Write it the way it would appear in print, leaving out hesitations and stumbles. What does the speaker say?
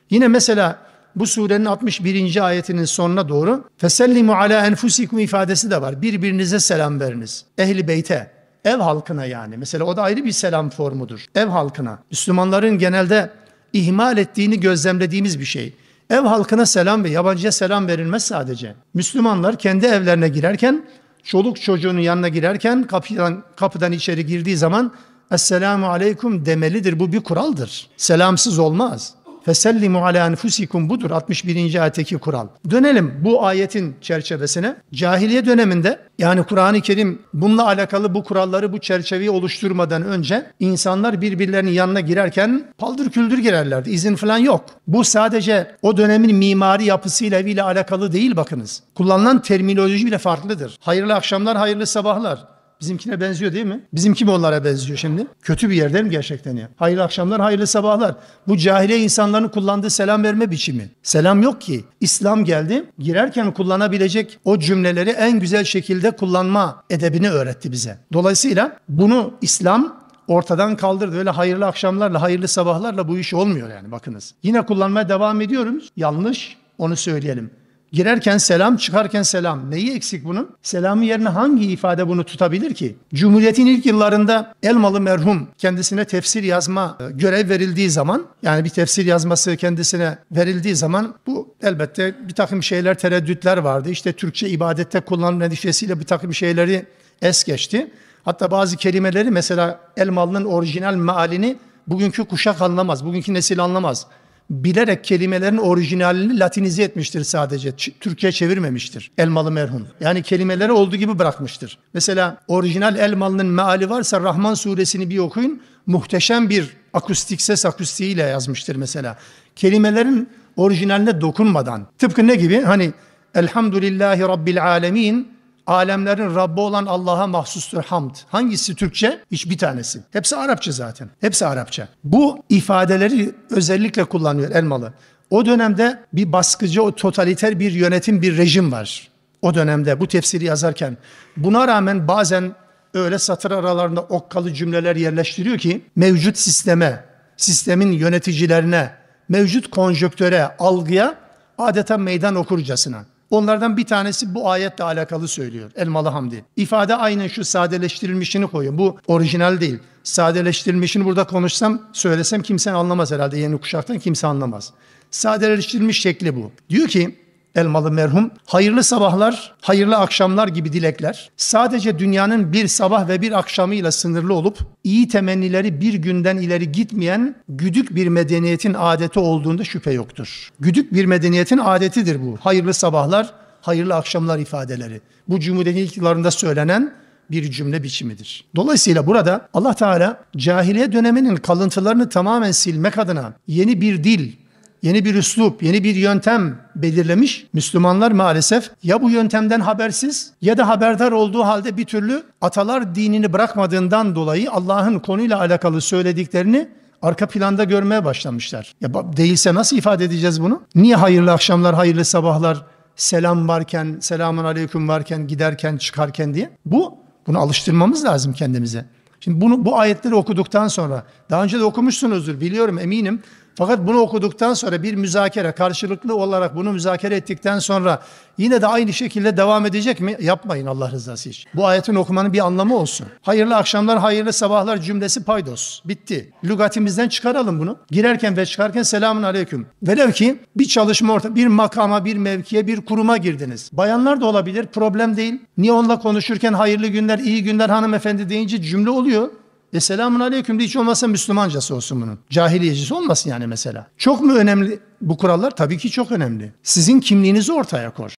Yine mesela bu surenin 61. ayetinin sonuna doğru fesellimu ala enfusikum ifadesi de var. Birbirinize selam veriniz. Ehli beyte, ev halkına yani. Mesela o da ayrı bir selam formudur. Ev halkına. Müslümanların genelde ihmal ettiğini gözlemlediğimiz bir şey. Ev halkına selam ve yabancıya selam verilmez sadece. Müslümanlar kendi evlerine girerken, çoluk çocuğunun yanına girerken kapıdan içeri girdiği zaman Esselamu aleyküm demelidir. Bu bir kuraldır. Selamsız olmaz. Fesellimu ala enfusikum budur 61. ayetteki kural. Dönelim bu ayetin çerçevesine. Cahiliye döneminde yani Kur'an-ı Kerim bununla alakalı bu kuralları, bu çerçeveyi oluşturmadan önce insanlar birbirlerinin yanına girerken paldır küldür girerlerdi. İzin falan yok. Bu sadece o dönemin mimari yapısıyla, eviyle alakalı değil bakınız. Kullanılan terminoloji bile farklıdır. Hayırlı akşamlar, hayırlı sabahlar. Bizimkine benziyor değil mi? Bizimki mi onlara benziyor şimdi? Kötü bir yerden mi gerçekten ya? Hayırlı akşamlar, hayırlı sabahlar. Bu cahiliye insanların kullandığı selam verme biçimi. Selam yok ki. İslam geldi. Girerken kullanabilecek o cümleleri en güzel şekilde kullanma edebini öğretti bize. Dolayısıyla bunu İslam ortadan kaldırdı. Öyle hayırlı akşamlarla, hayırlı sabahlarla bu iş olmuyor yani bakınız. Yine kullanmaya devam ediyoruz. Yanlış, onu söyleyelim. Girerken selam, çıkarken selam. Neyi eksik bunun? Selamın yerine hangi ifade bunu tutabilir ki? Cumhuriyetin ilk yıllarında Elmalı merhum kendisine tefsir yazma görev verildiği zaman, yani bir tefsir yazması kendisine verildiği zaman bu elbette bir takım şeyler, tereddütler vardı. İşte Türkçe ibadette kullanılan endişesiyle bir takım şeyleri es geçti. Hatta bazı kelimeleri mesela Elmalı'nın orijinal mealini bugünkü kuşak anlamaz, bugünkü nesil anlamaz. Bilerek kelimelerin orijinalini Latinize etmiştir sadece. Türkçe'ye çevirmemiştir Elmalı merhum. Yani kelimeleri olduğu gibi bırakmıştır. Mesela orijinal Elmalı'nın meali varsa Rahman suresini bir okuyun. Muhteşem bir akustik ses akustiğiyle yazmıştır mesela. Kelimelerin orijinaline dokunmadan. Tıpkı ne gibi? Hani Elhamdülillahi Rabbil Alemin. Alemlerin Rabbi olan Allah'a mahsustur hamd. Hangisi Türkçe? Hiçbir tanesi. Hepsi Arapça zaten. Hepsi Arapça. Bu ifadeleri özellikle kullanıyor Elmalı. O dönemde bir baskıcı, o totaliter bir yönetim, bir rejim var. O dönemde bu tefsiri yazarken. Buna rağmen bazen öyle satır aralarında okkalı cümleler yerleştiriyor ki mevcut sisteme, sistemin yöneticilerine, mevcut konjöktöre, algıya adeta meydan okurcasına. Onlardan bir tanesi bu ayetle alakalı söylüyor Elmalı Hamdi. İfade aynen şu sadeleştirilmişini koyuyor. Bu orijinal değil. Sadeleştirilmişini burada konuşsam, söylesem kimse anlamaz herhalde. Yeni kuşaktan kimse anlamaz. Sadeleştirilmiş şekli bu. Diyor ki Elmalı merhum, hayırlı sabahlar, hayırlı akşamlar gibi dilekler sadece dünyanın bir sabah ve bir akşamıyla sınırlı olup iyi temennileri bir günden ileri gitmeyen güdük bir medeniyetin adeti olduğunda şüphe yoktur. Güdük bir medeniyetin adetidir bu. Hayırlı sabahlar, hayırlı akşamlar ifadeleri. Bu Cumhuriyet'in ilk yıllarında söylenen bir cümle biçimidir. Dolayısıyla burada Allah Teala cahiliye döneminin kalıntılarını tamamen silmek adına yeni bir dil, yeni bir üslup, yeni bir yöntem belirlemiş. Müslümanlar maalesef ya bu yöntemden habersiz ya da haberdar olduğu halde bir türlü atalar dinini bırakmadığından dolayı Allah'ın konuyla alakalı söylediklerini arka planda görmeye başlamışlar. Ya değilse nasıl ifade edeceğiz bunu? Niye hayırlı akşamlar, hayırlı sabahlar, selam varken, selamun aleyküm varken, giderken, çıkarken diye? Bunu alıştırmamız lazım kendimize. Şimdi bu ayetleri okuduktan sonra, daha önce de okumuşsunuzdur biliyorum, eminim. Fakat bunu okuduktan sonra bir müzakere, karşılıklı olarak bunu müzakere ettikten sonra yine de aynı şekilde devam edecek mi? Yapmayın Allah rızası için. Bu ayetin okumanın bir anlamı olsun. Hayırlı akşamlar, hayırlı sabahlar cümlesi paydos. Bitti. Lügatimizden çıkaralım bunu. Girerken ve çıkarken selamun aleyküm. Velev ki bir çalışma bir makama, bir mevkiye, bir kuruma girdiniz. Bayanlar da olabilir, problem değil. Niye onunla konuşurken hayırlı günler, iyi günler hanımefendi deyince cümle oluyor. Selamun aleyküm de hiç olmazsa Müslümancası olsun bunun. Cahiliyecisi olmasın yani mesela. Çok mu önemli bu kurallar? Tabii ki çok önemli. Sizin kimliğinizi ortaya koy.